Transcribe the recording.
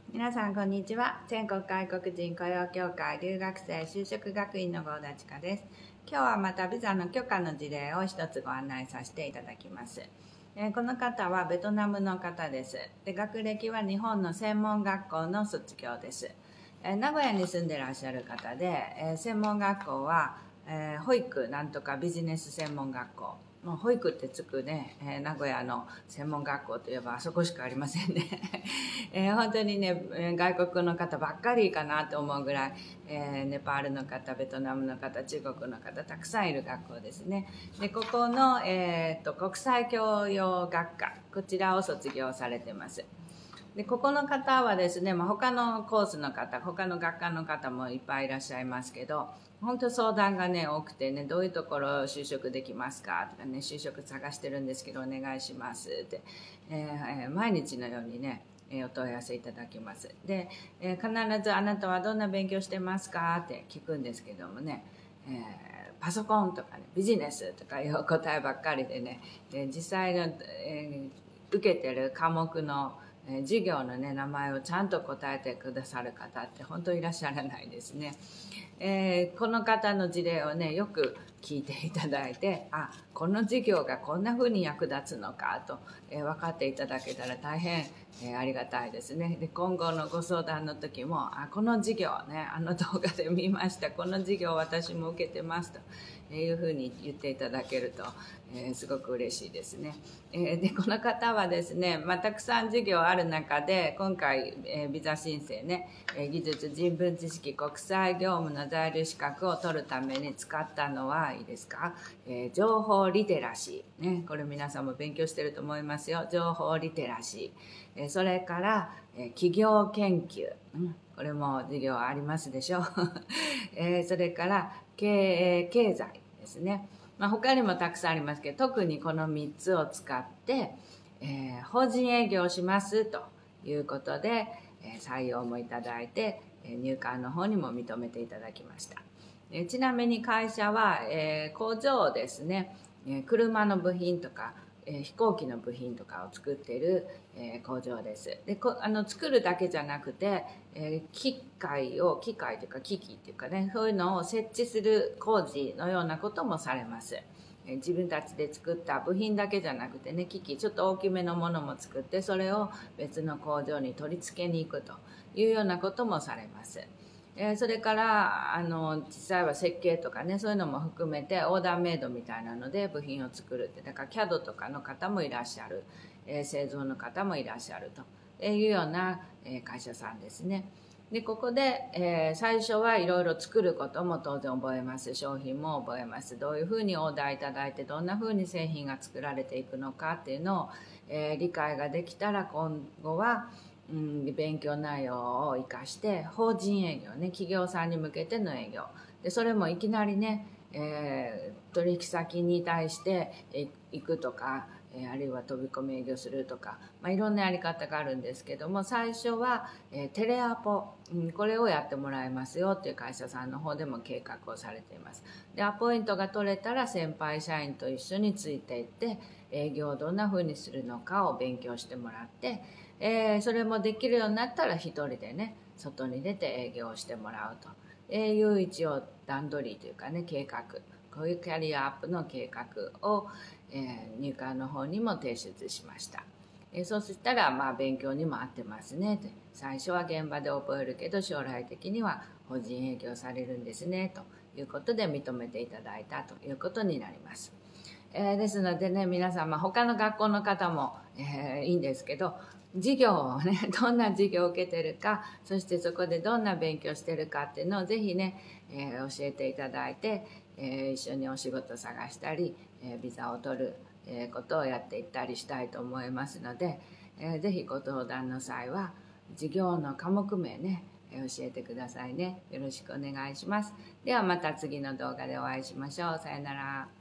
皆さんこんにちは。全国外国人雇用協会留学生就職学院の合田千佳です。今日はまたビザの許可の事例を一つご案内させていただきます。この方はベトナムの方です。で、学歴は日本の専門学校の卒業です。名古屋に住んでらっしゃる方で、専門学校は、保育なんとかビジネス専門学校。もう保育ってつくね、名古屋の専門学校といえばあそこしかありませんね。本当にね、外国の方ばっかりかなと思うぐらい、ネパールの方、ベトナムの方、中国の方、たくさんいる学校ですね。で、ここの、国際教養学科、こちらを卒業されてます。で、ここの方はですね、他のコースの方、他の学科の方もいっぱいいらっしゃいますけど、本当相談がね、多くてね、どういうところ就職できますかとかね、就職探してるんですけど、お願いしますって、毎日のようにね、お問い合わせいただきます。で、必ずあなたはどんな勉強してますかって聞くんですけどもね、パソコンとかね、ビジネスとかいう答えばっかりでね、実際の、受けてる科目の授業のね、名前をちゃんと答えてくださる方って本当にいらっしゃらないですね。この方の事例をね、よく聞いていただいて、あ、この授業がこんな風に役立つのかと、分かっていただけたら大変、ありがたいですね。で、今後のご相談の時も、あ、この授業ね、あの動画で見ました、この授業私も受けてますというふうに言っていただけると、すごく嬉しいですね。で、この方はですね、たくさん授業ある中で、今回、ビザ申請ね、技術、人文知識、国際業務の在留資格を取るために使ったのはいいですか、情報リテラシー。ね、これ皆さんも勉強してると思いますよ。情報リテラシー。それから、企業研究。これも授業ありますでしょう。それから、経営経済ですね。他にもたくさんありますけど、特にこの3つを使って、法人営業をしますということで、採用もいただいて、入管の方にも認めていただきました。ちなみに会社は、工場ですね、車の部品とか、飛行機の部品とかを作っている、工場です。で作るだけじゃなくて、機械というか機器っていうかね、そういうのを設置する工事のようなこともされます。自分たちで作った部品だけじゃなくてね、機器ちょっと大きめのものも作って、それを別の工場に取り付けに行くというようなこともされます。それから実際は設計とかね、そういうのも含めてオーダーメイドみたいなので部品を作るって、だから CAD とかの方もいらっしゃる、製造の方もいらっしゃるというような会社さんですね。でここで、最初はいろいろ作ることも当然覚えます。商品も覚えます。どういうふうにオーダーいただいてどんなふうに製品が作られていくのかっていうのを、理解ができたら、今後は勉強内容を生かして法人営業ね、企業さんに向けての営業で、それもいきなりね、取引先に対して行くとか、あるいは飛び込み営業するとか、いろんなやり方があるんですけども、最初はテレアポ、これをやってもらいますよっていう会社さんの方でも計画をされています。でアポイントが取れたら先輩社員と一緒についていって、営業をどんな風にするのかを勉強してもらって、それもできるようになったら一人でね、外に出て営業をしてもらうという一応段取りというかね、計画、こういうキャリアアップの計画を、入管の方にも提出しました。そうしたら勉強にも合ってますねと、最初は現場で覚えるけど将来的には法人営業されるんですねということで認めていただいたということになります。ですのでね、皆さん、他の学校の方も、いいんですけど、授業をね、どんな授業を受けてるか、そしてそこでどんな勉強してるかっていうのをぜひね、教えていただいて、一緒にお仕事探したり、ビザを取る、ことをやっていったりしたいと思いますので、ぜひご登壇の際は授業の科目名ね、教えてくださいね。よろしくお願いします。ではまた次の動画でお会いしましょう。さよなら。